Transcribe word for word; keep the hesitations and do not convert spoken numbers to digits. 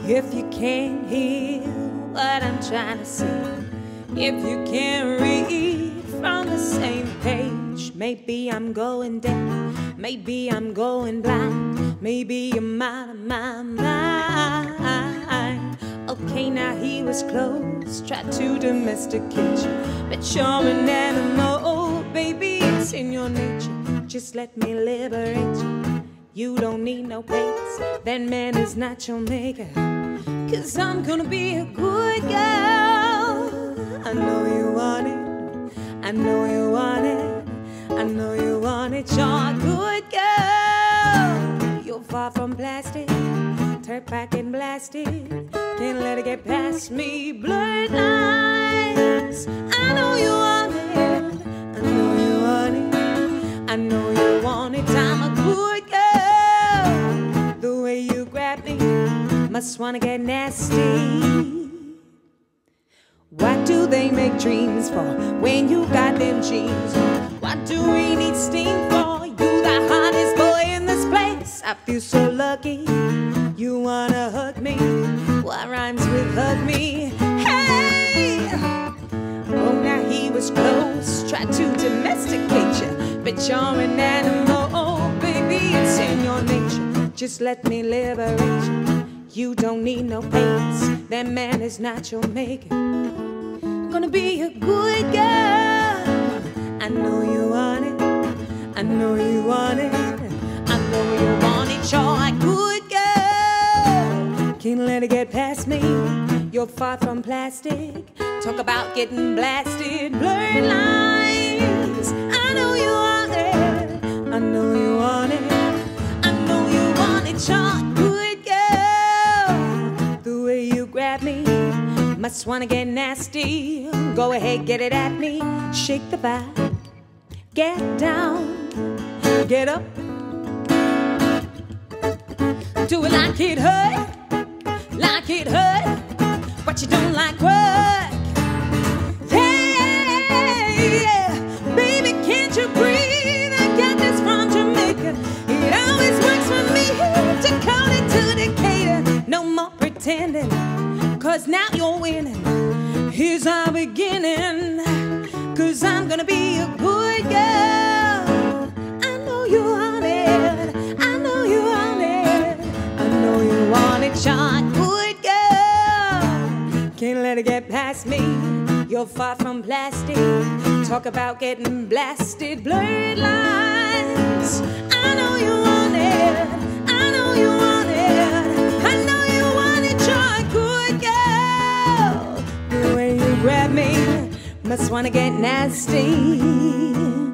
If you can't hear what I'm trying to say, if you can't read from the same page, maybe I'm going deaf, maybe I'm going blind, maybe I'm out of my mind. Okay, now he was close, tried to domesticate you, but you're an animal, baby, it's in your nature. Just let me liberate you. You don't need no pace, that man is not your maker. Cause I'm gonna be a good girl. I know you want it, I know you want it, I know you want it. You're a good girl. You're far from plastic, turn back and blasted. Can't let it get past me, blurred lines. I know you want it, I know you want it, I know you want it. I'm a good girl. The way you grab me, must wanna get nasty. What do they make dreams for when you got them jeans? What do we need steam for? You the hottest boy in this place. I feel so lucky. You wanna hug me? What rhymes with hug me? Hey! Oh, now he was close, tried to domesticate you, but you're an animal. Oh, baby, it's in your nature. Just let me liberate you. You don't need no pains, that man is not your maker. I'm gonna be a good girl. I know you want it, I know you want it, I know you want it. You're a good girl. Can't let it get past me. You're far from plastic. Talk about getting blasted, blurred lines. I know you want it, I know you want it, I know you want it. You're a good girl. The way you grab me, must wanna get nasty. Go ahead, get it at me. Shake the vibe, get down, get up. Do it like it hurt, like it hurt, but you don't like work. Yeah, yeah, baby, can't you breathe? I got this from Jamaica. It always works for me to call it to Decatur. No more pretending, cause now you're winning. Here's our beginning, cause I'm gonna be a good girl. I know you want it, I know you want it, I know you want it. You're a good girl. Can't let it get past me. You're far from plastic. Talk about getting blasted, blurred lines. I know you want it, I know you want it, I know you want it. You're a good girl. The way you grab me, must wanna get nasty.